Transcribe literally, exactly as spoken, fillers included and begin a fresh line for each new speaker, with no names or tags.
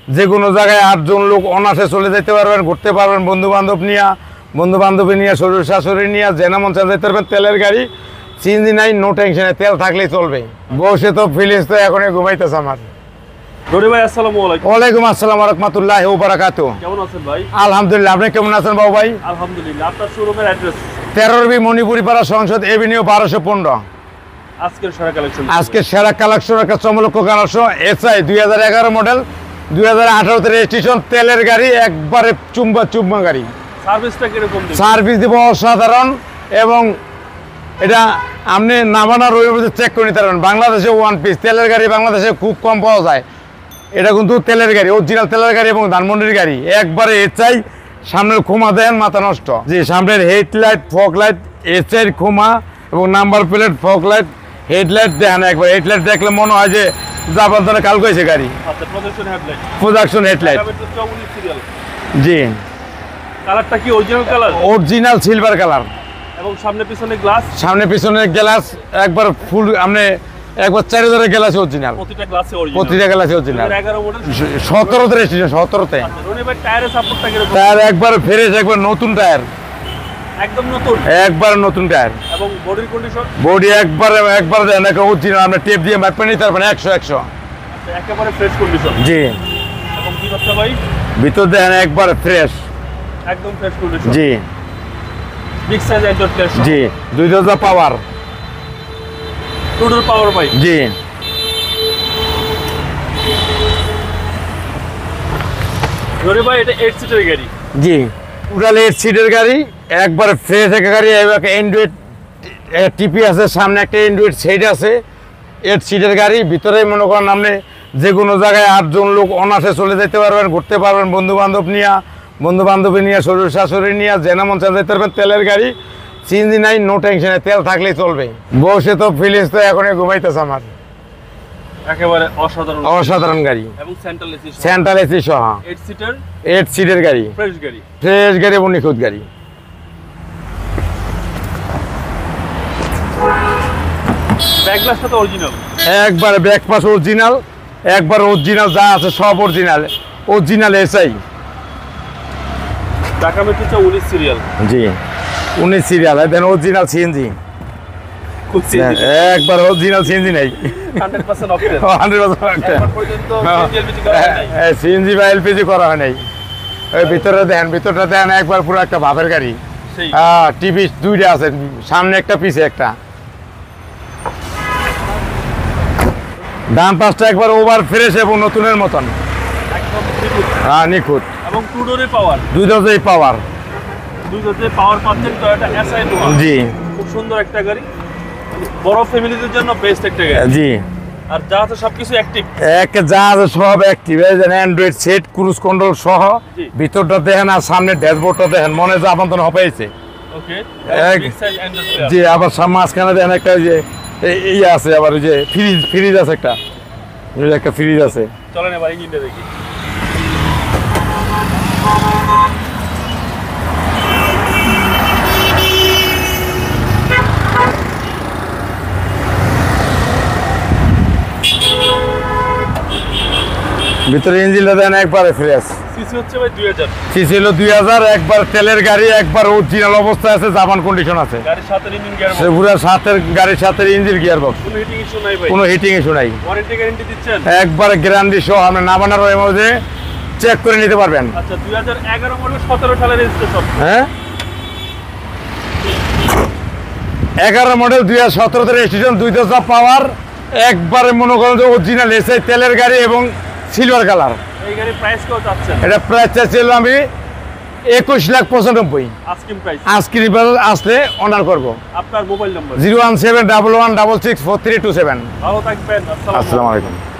যে কোনো জায়গায় আটজন লোক অনাসে চলে যেতে পারবেন, ঘুরতে পারবেন, বন্ধু বান্ধব নিয়ে, বন্ধু বান্ধবী নিয়ে, শ্বশুর শাশুড়ি নিয়ে, জেনা মন যেতে পারবেন। তেলের গাড়ি, সিএনজি নাই, নো টেনশনে, তেল থাকলেই চলবে। বসে তো ফিলিস তো এখনই ঘুমাইতেছে আমার।
রনি ভাই আসসালামু আলাইকুম।
ওয়ালাইকুম আসসালাম ওয়া রাহমাতুল্লাহি ওয়া বারাকাতুহু।
কেমন আছেন ভাই?
আলহামদুলিল্লাহ, আপনি কেমন আছেন বাবু ভাই?
আলহামদুলিল্লাহ। আপনার শোরুমের অ্যাড্রেস?
তেরো বি মণিপুরি পাড়া, সংসদ এভিনিউ, বারোশো পনেরো।
আজকের সেরা কালেকশন,
আজকে সেরা কালেকশন, একটা চমলক্ষ কালেকশন। এসআই দুই হাজার এগারো মডেল, দুই হাজার আঠারোতে রেজিস্ট্রেশন, তেলের গাড়ি, একবারে চুম্বা চুম্বা গাড়ি।
সার্ভিসটা কিরকম দিবেন?
সার্ভিস দিব অসাধারণ, এবং এটা আপনি নামানা রয়ে চেক করে নিতে পারবেন। বাংলাদেশে ওয়ান পিস তেলের গাড়ি বাংলাদেশে খুব কম পাওয়া যায়। এটা কিন্তু তেলের গাড়ি, অরিজিনাল তেলের গাড়ি এবং ধানমন্ডির গাড়ি। একবারে এসআই, সামনের খোমা দেন মাথা নষ্ট। জি, সামনের হেডলাইট, ফগ লাইট, এসআই খোমা এবং number plate, fog light, headlight দেখেন একবার। হেডলাইট দেখলে মনে হয় যে জাপান ধরে কাল করেছে গাড়ি।
আচ্ছা, projection headlight,
production headlight.
Serial.
জি,
কালারটা কি original colour?
Original silver colour.
এবং সামনে পিছনে গ্লাস? সামনে
পিছনে গ্লাস একবার ফুল, আপনি একবার চার হাজারের গ্লাস অরিজিনাল।
প্রতিটা গ্লাসে অরিজিনাল,
প্রতিটা গ্লাসে অরিজিনাল।
এগারো মডেল,
সতেরোতে রেজিস্ট্রেশন, সতেরোতে।
রনি ভাই টায়ারের সাপোর্টটা কিরকম?
টায়ার একবার ফ্রেশ, একবার নতুন টায়ার,
একদম নতুন,
একবার নতুন টায়ার।
এবং বডির কন্ডিশন?
বডি একবার একবার অরিজিনাল, আপনি টেপ দিয়ে মাপে নিতে পারবেন, একশো একশো।
আচ্ছা, একেবারে ফ্রেশ কন্ডিশন।
জি।
এবং কি করতে ভাই?
ভিতর দেখেন একবার ফ্রেশ,
একদম ফ্রেশ কন্ডিশন।
জি।
বিগ সাইজ এক্সস্ট,
জি, দুই দরজা পাওয়ার,
টু ডোর পাওয়ার ভাই।
জি।
রনি ভাই এটা এইট সিটের গাড়ি?
জি, টোটাল এইট সিটের গাড়ি, একবার ফ্রেশ একটা গাড়ি। অ্যান্ড্রয়েড টিপি আছে, সামনে একটা অ্যান্ড্রয়েড সেট আছে। এইট সিটের গাড়ি, ভিতরে মনে করেন আপনি যে কোনো জায়গায় আটজন লোক অনাসে চলে যেতে পারবেন, ঘুরতে পারবেন, বন্ধু বান্ধব নিয়ে, বন্ধু বান্ধবী নিয়ে, শ্বশুর শাশুড়ি নিয়ে, জেনা মন যেতে পারবেন। তেলের গাড়ি, সিএনজি নাই, নো টেনশনে, তেল থাকলেই চলবে। বসে তো ফিলিস তো এখনই ঘুমাইতেছে আমার।
একেবারে অসাধারণ
অসাধারণ গাড়ি,
এবং সেন্ট্রাল এসি,
সেন্ট্রাল এসি সহ
এইট সিটার,
এইট সিটের গাড়ি,
ফ্রেশ গাড়ি,
ফ্রেশ গাড়ি এবং নিখুঁত গাড়ি।
ব্যাক গ্লাসটা তো অরিজিনাল?
একবার ব্যাক পাস অরিজিনাল, একবার অরিজিনাল, যা আছে সব অরিজিনাল, অরিজিনাল এসআই।
ঢাকা মেট্রো উনিশ সিরিয়াল?
জি, উনিশ সিরিয়াল। দেন অরিজিনাল সিএনজি, একবার অরিজিনাল সিএনজি নাই,
hundred percent option,
hundred percent
পর্যন্ত এলপিজি করা হয় নাই।
সিএনজি বা এলপিজি করা হয় নাই। ওই ভিতরে দেখেন, ভিতরটা দেখেন একবার পুরো একটা ভাবের গাড়ি। হ্যাঁ, টিভি দুইটা আছে, সামনে একটা পিছে একটা। ডান পাশটা একবার ওভার ফ্রেশ এবং নতুনের মতন,
একদম নিখুঁত।
হ্যাঁ, নিখুঁত।
এবং টু ডোরে পাওয়ার,
দুই দরজাই পাওয়ার,
দুই দরজায় পাওয়ার পাচ্ছেন। টয়োটা এসআই নোয়া,
জি।
খুব সুন্দর একটা গাড়ি, বড় ফ্যামিলিদের জন্য বেস্ট একটা গাড়ি।
জি,
আর যা আছে সবকিছু অ্যাক্টিভ,
এক যা আছে সব active. Android set, cruise control সহ। ভিতরটা দেখেন আর সামনে ড্যাশবোর্ডটা দেখেন, মনে হয় আপনার তো হপাইছে।
ওকে,
এক- জি, আবার সামনে মাঝখানে দেখেন একটা ওই যে ইয়ে আছে, আবার ওই যে ফ্রিজ, ফ্রিজ আছে একটা, ওই যে একটা ফ্রিজ আছে।
চলেন এবার ইঞ্জিনটা দেখি।
ভিতরে ইঞ্জিনটা দেন একবারে ফ্রেশ।
সিসি হচ্ছে ভাই দুই হাজার,
সিসি হলো দুই হাজার, একবার তেলের গাড়ি, একবার অরিজিনাল অবস্থায় আছে, জাপান কন্ডিশন আছে।
গাড়ির সাথে ইঞ্জিন গিয়ার
সে পুরো সাথের গাড়ির সাথে ইঞ্জিন গিয়ার বক্স,
কোনো হিটিং ইস্যু নাই ভাই?
কোনো হিটিং ইস্যু নাই।
ওয়ারেন্টি গ্যারান্টি দিচ্ছেন?
একবার গ্যারান্টি সহ, আপনি নামানোর মধ্যে চেক করে নিতে পারবেন।
আচ্ছা, দুই হাজার এগারো মডেল, সতেরো সালের রেজিস্ট্রেশন?
হ্যাঁ, এগারো মডেল, দুই হাজার সতেরোতে রেজিস্ট্রেশন, দুই দরজা পাওয়ার, একবারে মনে করেন যে অরিজিনাল এসআই তেলের গাড়ি এবং সিলভার কালার।
এই গাড়ির প্রাইস কত চাচ্ছেন?
এটা প্রাইস চাচ্ছিল আমি একুশ লাখ পঁচানব্বই।
Asking price?
আজকের আসলে অনার করবো।
আপনার mobile number?
Zero one seven double one double six four three two seven.
ভালো থাকবেন, আসসালামু
আসসালামু আলাইকুম।